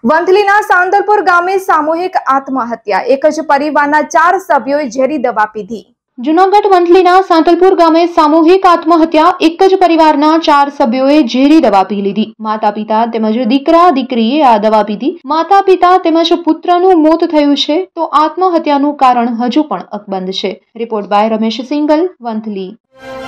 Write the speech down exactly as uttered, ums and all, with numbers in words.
વંથલીના સાંતલપુર ગામે સામૂહિક આત્મહત્યા। એક જ પરિવારના ચાર સભ્યોએ ઝેરી દવા પીધી। જૂનાગઢ વંથલીના સાંતલપુર ગામે સામૂહિક આત્મહત્યા। એક જ પરિવારના ચાર સભ્યોએ ઝેરી દવા પી લીધી। માતા પિતા તેમજ દીકરા દીકરીએ આ દવા પીધી। માતા પિતા તેમજ પુત્રનું મોત થયું છે તો આત્મહત્યાનું કારણ હજુ પણ અકબંધ છે। Report by Ramesh Singal, Vanthali.